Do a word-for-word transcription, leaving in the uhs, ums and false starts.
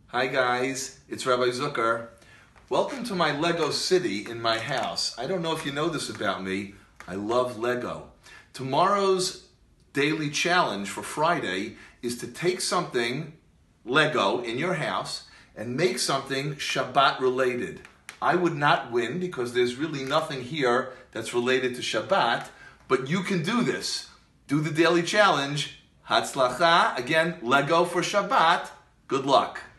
Hi guys, it's Rabbi Zucker. Welcome to my Lego city in my house. I don't know if you know this about me. I love Lego. Tomorrow's daily challenge for Friday is to take something Lego in your house and make something Shabbat related. I would not win because there's really nothing here that's related to Shabbat, but you can do this. Do the daily challenge. Hatzlacha. Again, Lego for Shabbat. Good luck.